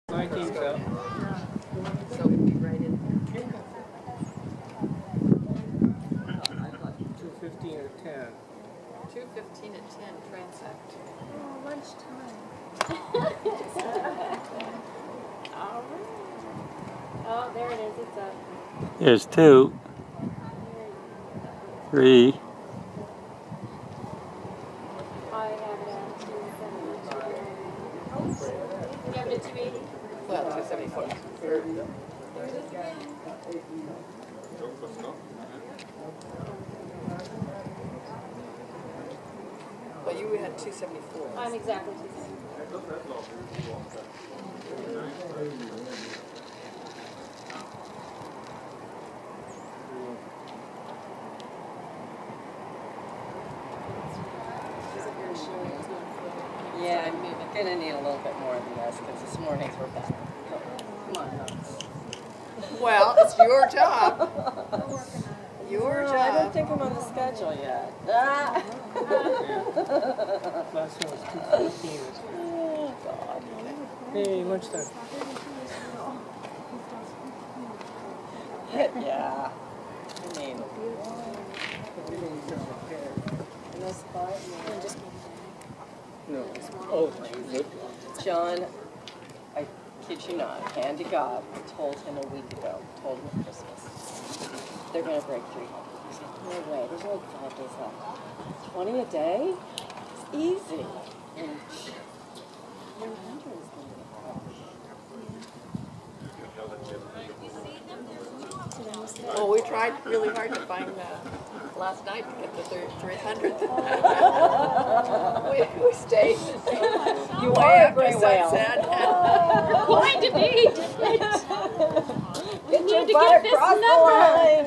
19 so. So it'd be right in there. 2:15 or 10. 2:15 at 10, transact. Oh, lunchtime. All right. Oh, there it is. It's up. There's 2, 3. I have it at 272. You have it at 280? Well, 274. There it is again. But you had 274. I'm exactly 270. Yeah, I'm gonna need a little bit more than this because this morning's were better. Come on, Knox. Well, it's your job. Your job. I don't think I'm on the schedule yet. Ah. Last one was 2:15. Oh, God. Hey, lunchtime. Yeah. I mean, in this spot, No. Oh, John, I kid you not, hand to God, I told him a week ago, told him at Christmas, they're going to break 300. He said, no way, there's only 5 days left. 20 a day? It's easy. And 100 is going to be hard. Well, we tried really hard to find last night to get the 300th. we stayed. You way are a after gray whale. sunset. You're going to need it. Get We your need to butt get this across the number. line.